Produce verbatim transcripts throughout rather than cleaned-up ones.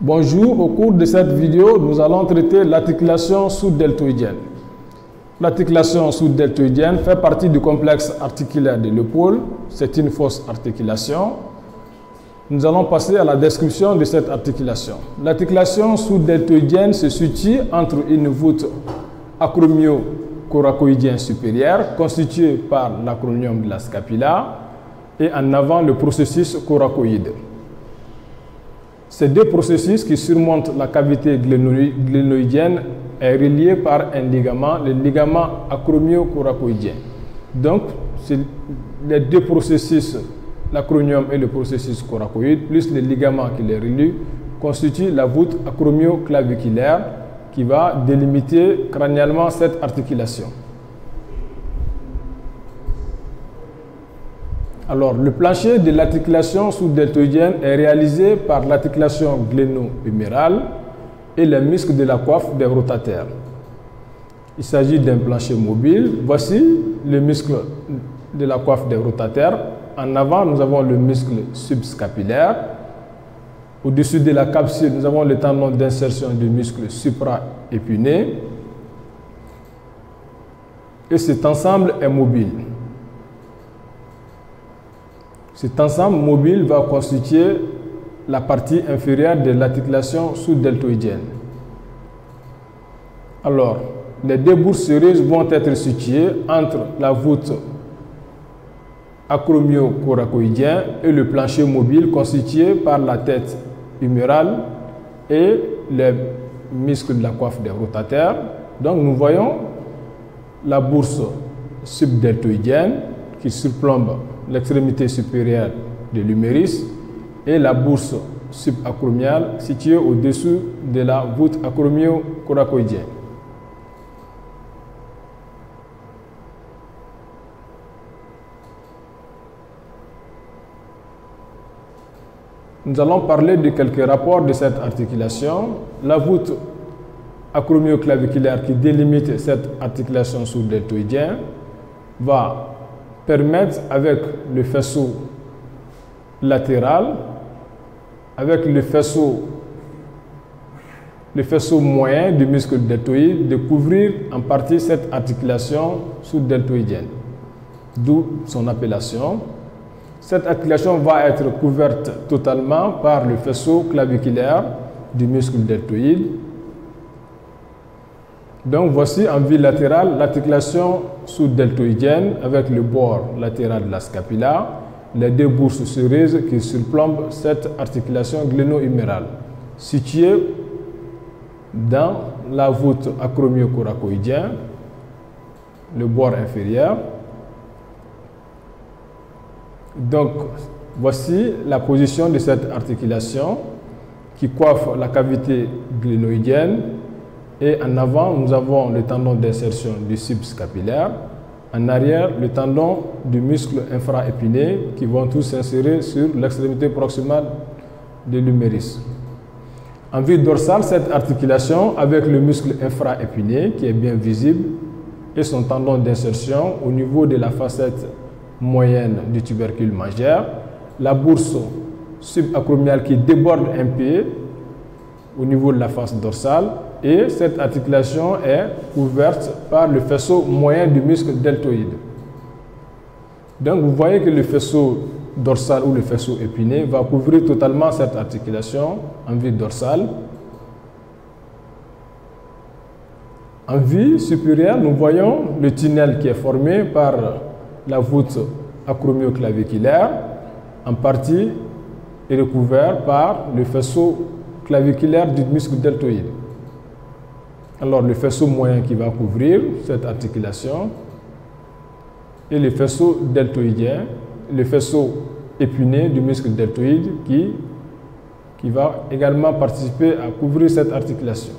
Bonjour, au cours de cette vidéo, nous allons traiter l'articulation sous-deltoïdienne. L'articulation sous-deltoïdienne fait partie du complexe articulaire de l'épaule. C'est une fausse articulation. Nous allons passer à la description de cette articulation. L'articulation sous-deltoïdienne se situe entre une voûte acromio-coracoïdienne supérieure constituée par l'acromion de la scapula et en avant le processus coracoïde. Ces deux processus qui surmontent la cavité glénoïdienne est relié par un ligament, le ligament acromio-coracoïdien. Donc, les deux processus, l'acromion et le processus coracoïde, plus le ligament qui les relie, constituent la voûte acromio-claviculaire qui va délimiter crânialement cette articulation. Alors, le plancher de l'articulation sous-deltoïdienne est réalisé par l'articulation gléno-humérale et les muscles de la coiffe des rotataires. Il s'agit d'un plancher mobile. Voici le muscle de la coiffe des rotataires. En avant, nous avons le muscle subscapulaire. Au-dessus de la capsule, nous avons le tendon d'insertion du muscle supra-épiné. Et cet ensemble est mobile. Cet ensemble mobile va constituer la partie inférieure de l'articulation sous-deltoïdienne. Alors, les deux bourses sérieuses vont être situées entre la voûte acromio-coracoïdienne et le plancher mobile constitué par la tête humérale et les muscles de la coiffe des rotataires. Donc, nous voyons la bourse subdeltoïdienne qui surplombe l'extrémité supérieure de l'humérus et la bourse subacromiale située au-dessous de la voûte acromio-coracoïdienne. Nous allons parler de quelques rapports de cette articulation. La voûte acromio-claviculaire qui délimite cette articulation sous-deltoïdienne va permettre avec le faisceau latéral, avec le faisceau, le faisceau moyen du muscle deltoïde, de couvrir en partie cette articulation sous-deltoïdienne, d'où son appellation. Cette articulation va être couverte totalement par le faisceau claviculaire du muscle deltoïde. Donc voici en vue latérale l'articulation sous-deltoïdienne avec le bord latéral de la scapula, les deux bourses sérieuses qui surplombent cette articulation gléno-humérale, située dans la voûte acromio-coracoïdienne, le bord inférieur. Donc voici la position de cette articulation qui coiffe la cavité glénoïdienne. Et en avant, nous avons le tendon d'insertion du subscapulaire. En arrière, le tendon du muscle infraépiné qui vont tous s'insérer sur l'extrémité proximale de l'humérus. En vue dorsale, cette articulation avec le muscle infraépiné qui est bien visible et son tendon d'insertion au niveau de la facette moyenne du tubercule majeur, la bourse subacromiale qui déborde un peu au niveau de la face dorsale. Et cette articulation est couverte par le faisceau moyen du muscle deltoïde. Donc vous voyez que le faisceau dorsal ou le faisceau épiné va couvrir totalement cette articulation en vue dorsale. En vue supérieure, nous voyons le tunnel qui est formé par la voûte acromio-claviculaire, en partie est recouvert par le faisceau claviculaire du muscle deltoïde. Alors le faisceau moyen qui va couvrir cette articulation et le faisceau deltoïdien, le faisceau épiné du muscle deltoïde qui, qui va également participer à couvrir cette articulation.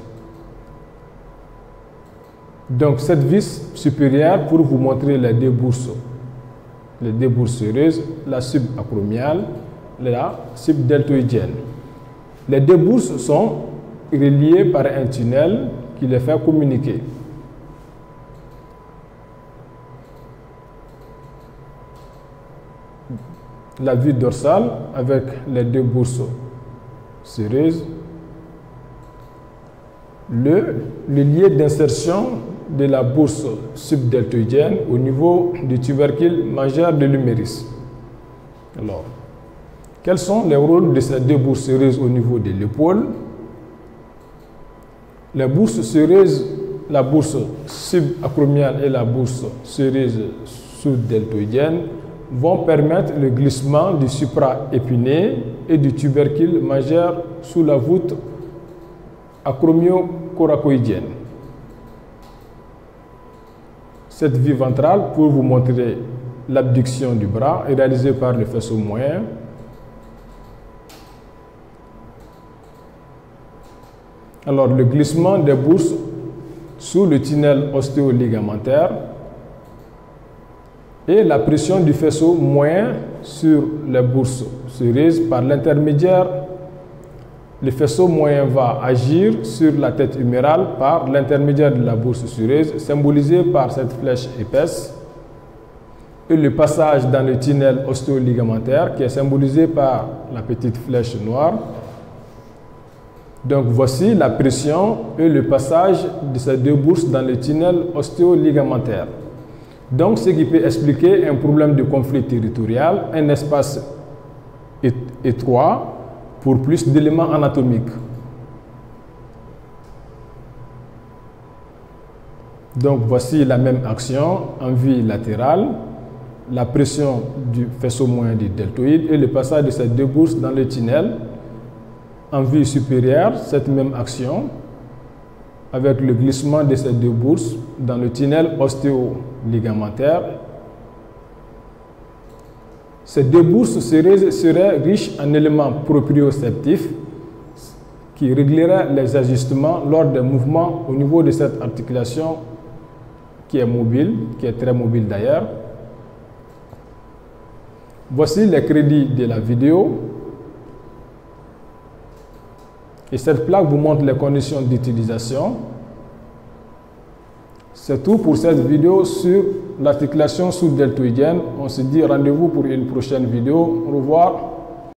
Donc cette vis supérieure, pour vous montrer les deux bourses, les deux bourses sérieuses, la subacromiale, la subdeltoïdienne. Les deux bourses sont reliées par un tunnel qui les fait communiquer. La vue dorsale avec les deux bourses sérieuses Le, le lien d'insertion de la bourse subdeltoïdienne au niveau du tubercule majeur de l'humérus. Alors, quels sont les rôles de ces deux bourses serreuses au niveau de l'épaule? Les bourses serreuses, la bourse subacromiale et la bourse serreuse sous-deltoïdienne vont permettre le glissement du supra-épiné et du tubercule majeur sous la voûte acromio-coracoïdienne. Cette vue ventrale, pour vous montrer l'abduction du bras, est réalisée par le faisceau moyen. Alors, le glissement des bourses sous le tunnel ostéoligamentaire et la pression du faisceau moyen sur les bourses serreuses par l'intermédiaire. Le faisceau moyen va agir sur la tête humérale par l'intermédiaire de la bourse sereuse, symbolisée par cette flèche épaisse, et le passage dans le tunnel ostéoligamentaire qui est symbolisé par la petite flèche noire. Donc voici la pression et le passage de ces deux bourses dans le tunnel ostéoligamentaire. Donc ce qui peut expliquer un problème de conflit territorial, un espace étroit pour plus d'éléments anatomiques. Donc voici la même action en vue latérale, la pression du faisceau moyen du deltoïde et le passage de ces deux bourses dans le tunnel. En vue supérieure, cette même action avec le glissement de ces deux bourses dans le tunnel ostéoligamentaire. Ces deux bourses seraient, seraient riches en éléments proprioceptifs qui régleraient les ajustements lors des mouvements au niveau de cette articulation qui est mobile, qui est très mobile d'ailleurs. Voici les crédits de la vidéo. Et cette plaque vous montre les conditions d'utilisation. C'est tout pour cette vidéo sur l'articulation sous-deltoïdienne. On se dit rendez-vous pour une prochaine vidéo. Au revoir.